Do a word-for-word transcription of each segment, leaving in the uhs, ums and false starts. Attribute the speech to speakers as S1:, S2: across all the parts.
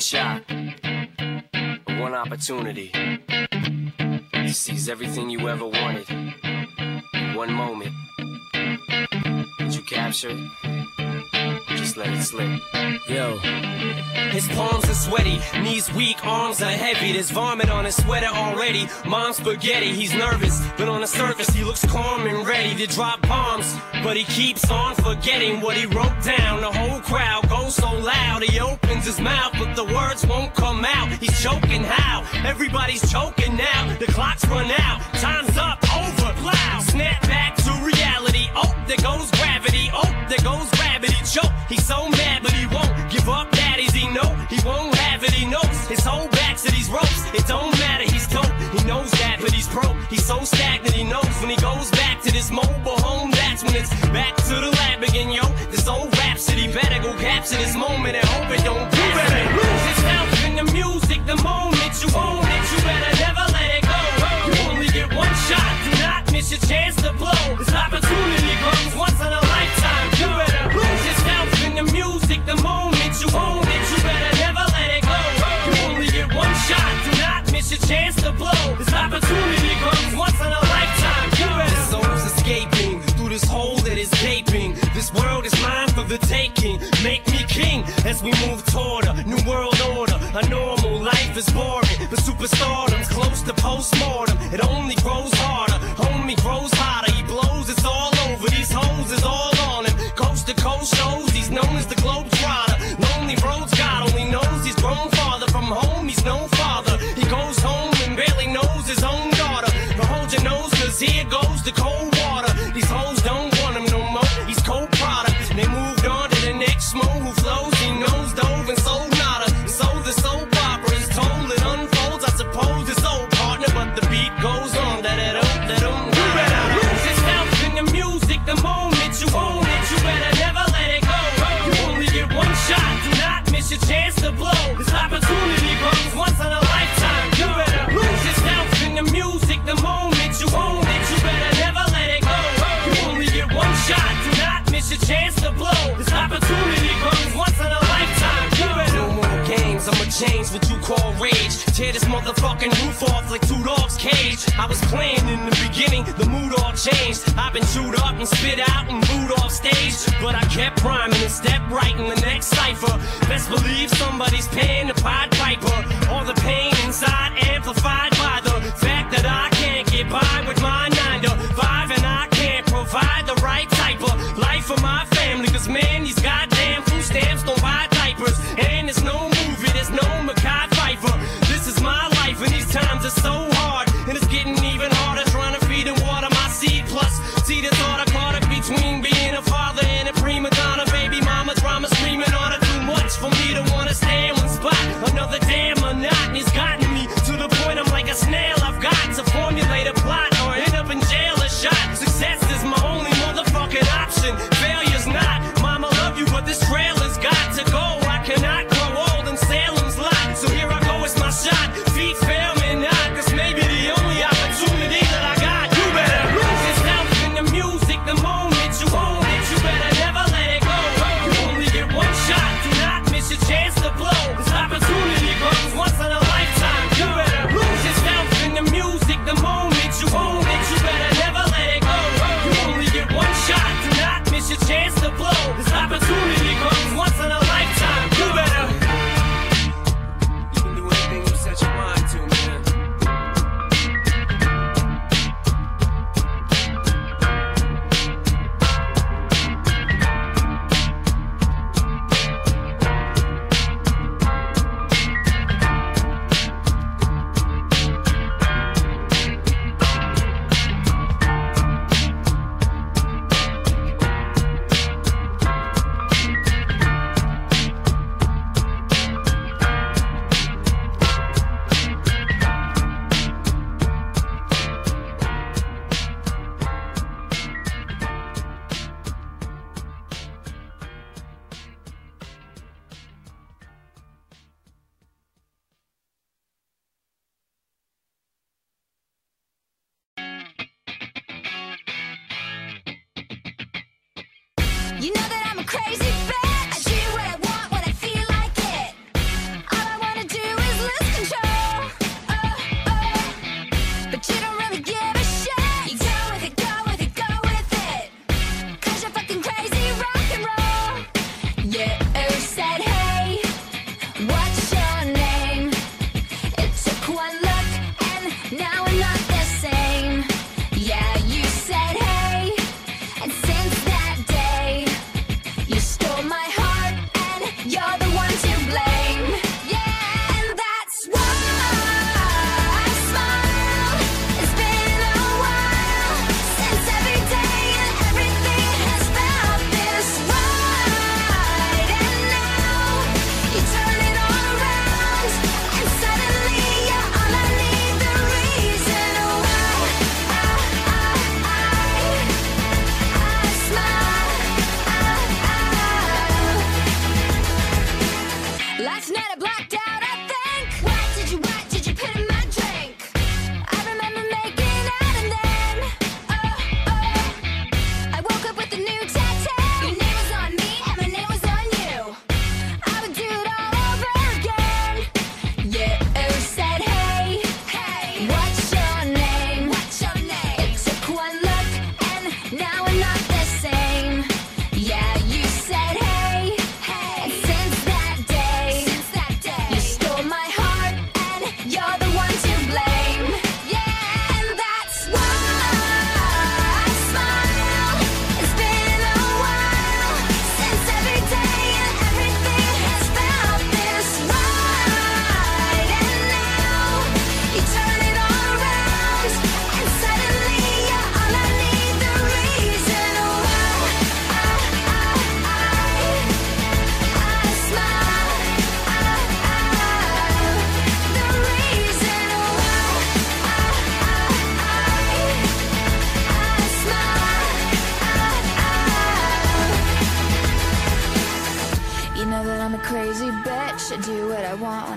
S1: shot, one opportunity to seize everything you ever wanted in one moment. Did you capture it? Just let it slip. Yo. His palms are sweaty, knees weak, arms are heavy. There's vomit on his sweater already. Mom's spaghetti, he's nervous, but on the surface he looks calm and ready to drop bombs. But he keeps on forgetting what he wrote down. The whole crowd goes so loud, he opens his mouth, but the words won't come out. He's choking how? Everybody's choking now. The clock's run out, time's up, over, loud. Snap back to reality. Oh, there goes gravity. Oh, there goes gravity. Choke. He's so mad, but he won't give up. Daddies, he know he won't have it. He knows his whole back to these ropes. It don't matter, he's dope. He knows that, but he's broke. He's so stagnant. He knows when he goes back to this mobile home, that's when it's back to the lab again, yo. This old rhapsody better go capture this moment and hope it don't pass. You better lose yourself in the music the moment you own it. You better never let it go. You only get one shot. Do not miss your chance to blow. This opportunity comes once in a lifetime. You better lose yourself in the music the moment you own it. You better never let it go. You only get one shot. Do not miss your chance to blow. This opportunity comes once in a lifetime. You better. This soul's escaping through this hole that is gaping. This world is mine for the taking. Make me king as we move toward a new world order. A normal life is boring, but superstardom's close to postmortem. It only grows harder. Homie grows hotter. He blows. It's all over. These hoes is all on him. Coast to coast shows. He's known as the Globetrotter. Lonely roads. God only knows he's grown farther from home. He's no father. He goes home and barely knows his own daughter. But hold your nose, cause here goes the cold water. These hoes don't want him no more. He's cold product. They moved on to the next mo who flows. He knows dove and sold nada. So the soap opera is told. It unfolds. I suppose it's old partner, but the beat goes on. That it up, that um. You better lose yourself in the music the moment you own it. You better never let it go. You only get one shot. Do not miss your chance to blow. This opportunity comes once in a lifetime. You better lose yourself in the music the moment you own it. You better never let it go. You only get one shot. Do not miss your chance to blow. This opportunity comes once in a lifetime. You better. No more games. I'ma change what you call rage. Tear this motherfucking roof off like two dogs' cage. I was playing in the beginning, the mood all changed. I've been chewed up and spit out and booed off stage, but I kept rhyming and stepped right in the next cipher. Best believe somebody's paying the Pied Piper. All the pain inside amplified by the fact that I can't get by with my nine to five, and I can't provide the right type of life for my family. Cause man, these goddamn food stamps don't buy diapers, and there's no movie, there's no Mackay Pfeiffer. This is my life and these times are so hard, and it's getting even harder trying to feed and water my seed. Plus, see the thought I caught up between being a father and a prima donna. Baby mama drama screaming on her too much for me to wanna stay in one spot. Another damn monotony's gotten me to the point I'm like a snail. I've got to formulate a plot or end up in jail or shot. Success is my only motherfucking option. Failure's not. Mama love you, but this trail has got to go. I cannot grow old in Salem's lot. So here I go, it's my shot. Feet fail me not, cause maybe the only opportunity that I got. You better lose yourself in the music the moment you own it. You better never let it go. You only get one shot. Do not miss your chance to blow. This opportunity comes once in a lifetime. You better lose yourself in the music the moment you own it. You better never let it go. You only get one shot. Do not miss your chance to blow. This opportunity comes once in a lifetime. You better. You can do anything you set your mind to, man.
S2: You know that I'm a crazy bitch. I do what I want when I feel like it. All I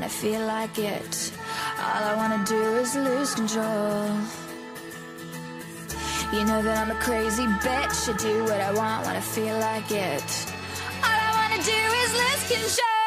S2: I feel like it. All I wanna do is lose control. You know that I'm a crazy bitch. I do what I want when I feel like it. All I wanna do is lose control.